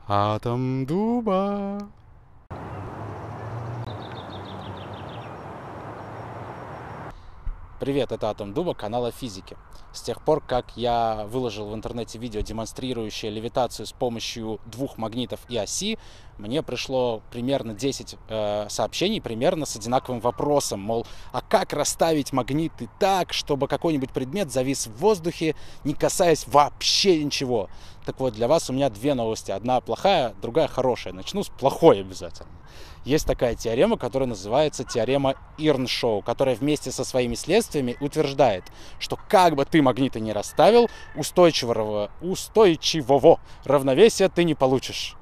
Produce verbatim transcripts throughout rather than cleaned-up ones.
Атом дуба. Привет, это Атом Дуба, канала физики. С тех пор, как я выложил в интернете видео, демонстрирующее левитацию с помощью двух магнитов и оси, мне пришло примерно десять э, сообщений, примерно с одинаковым вопросом, мол, а как расставить магниты так, чтобы какой-нибудь предмет завис в воздухе, не касаясь вообще ничего? Так вот, для вас у меня две новости. Одна плохая, другая хорошая. Начну с плохой обязательно. Есть такая теорема, которая называется теорема Ирншоу, которая вместе со своими следствиями утверждает, что как бы ты магниты не расставил, устойчивого, устойчивого равновесия ты не получишь.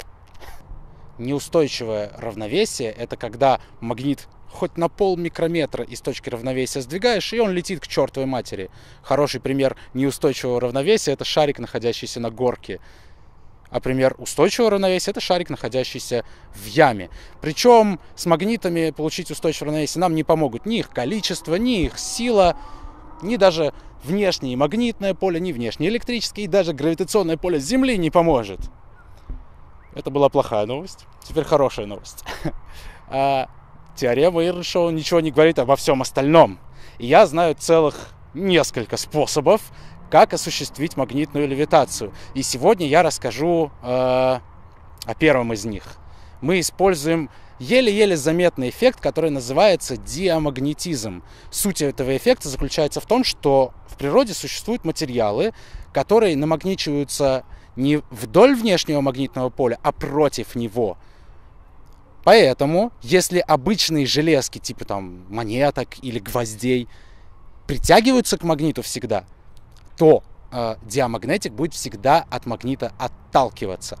Неустойчивое равновесие – это когда магнит хоть на полмикрометра из точки равновесия сдвигаешь, и он летит к чертовой матери. Хороший пример неустойчивого равновесия – это шарик, находящийся на горке. А пример устойчивого равновесия – это шарик, находящийся в яме. Причем с магнитами получить устойчивое равновесие нам не помогут ни их количество, ни их сила, ни даже внешнее магнитное поле, ни внешнее электрическое, и даже гравитационное поле Земли не поможет. Это была плохая новость. Теперь хорошая новость. А теорема Ирншоу ничего не говорит обо всем остальном. И я знаю целых несколько способов, как осуществить магнитную левитацию. И сегодня я расскажу э, о первом из них. Мы используем еле-еле заметный эффект, который называется диамагнетизм. Суть этого эффекта заключается в том, что в природе существуют материалы, которые намагничиваются не вдоль внешнего магнитного поля, а против него. Поэтому, если обычные железки, типа там монеток или гвоздей, притягиваются к магниту всегда, то э, диамагнетик будет всегда от магнита отталкиваться.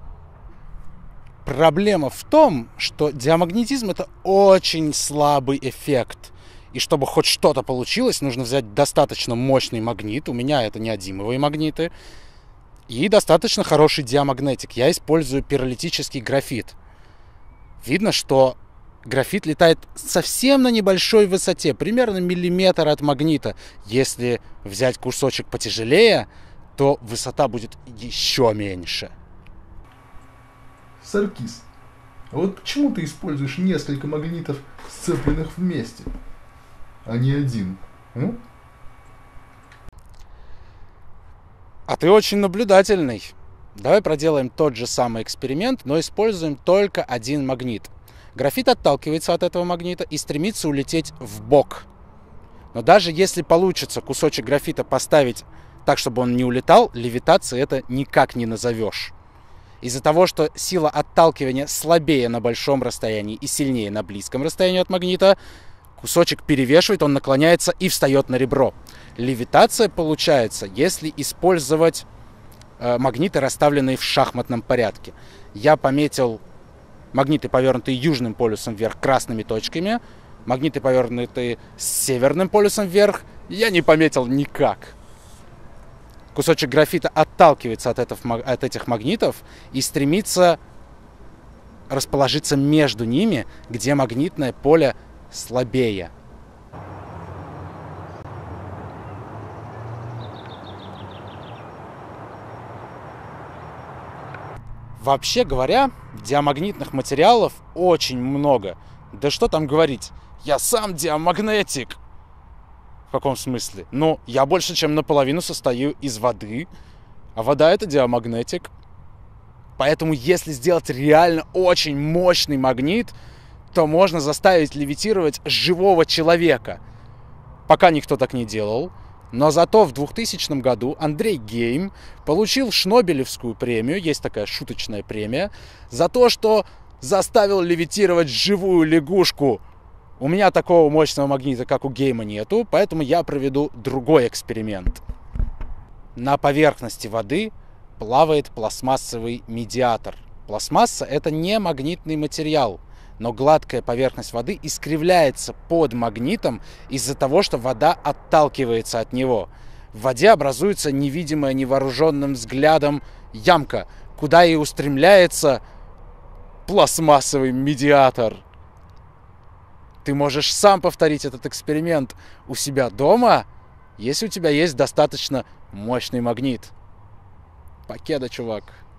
Проблема в том, что диамагнетизм — это очень слабый эффект. И чтобы хоть что-то получилось, нужно взять достаточно мощный магнит. У меня это неодимовые магниты. И достаточно хороший диамагнетик. Я использую пиролитический графит. Видно, что графит летает совсем на небольшой высоте, примерно миллиметр от магнита. Если взять кусочек потяжелее, то высота будет еще меньше. Саркис, а вот почему ты используешь несколько магнитов, сцепленных вместе, а не один? А? А ты очень наблюдательный. Давай проделаем тот же самый эксперимент, но используем только один магнит. Графит отталкивается от этого магнита и стремится улететь в бок. Но даже если получится кусочек графита поставить так, чтобы он не улетал, левитацией это никак не назовешь. Из-за того, что сила отталкивания слабее на большом расстоянии и сильнее на близком расстоянии от магнита, кусочек перевешивает, он наклоняется и встает на ребро. Левитация получается, если использовать э, магниты, расставленные в шахматном порядке. Я пометил магниты, повернутые южным полюсом вверх, красными точками. Магниты, повернутые с северным полюсом вверх, я не пометил никак. Кусочек графита отталкивается от, этого, от этих магнитов и стремится расположиться между ними, где магнитное поле слабее. Вообще говоря, диамагнитных материалов очень много. Да что там говорить, я сам диамагнетик. В каком смысле? Ну, я больше чем наполовину состою из воды, а вода — это диамагнетик. Поэтому если сделать реально очень мощный магнит, то можно заставить левитировать живого человека. Пока никто так не делал. Но зато в двухтысячном году Андрей Гейм получил Шнобелевскую премию, есть такая шуточная премия, за то, что заставил левитировать живую лягушку. У меня такого мощного магнита, как у Гейма, нету, поэтому я проведу другой эксперимент. На поверхности воды плавает пластмассовый медиатор. Пластмасса — это не магнитный материал, но гладкая поверхность воды искривляется под магнитом из-за того, что вода отталкивается от него. В воде образуется невидимая невооруженным взглядом ямка, куда и устремляется пластмассовый медиатор. Ты можешь сам повторить этот эксперимент у себя дома, если у тебя есть достаточно мощный магнит. Покеда, чувак.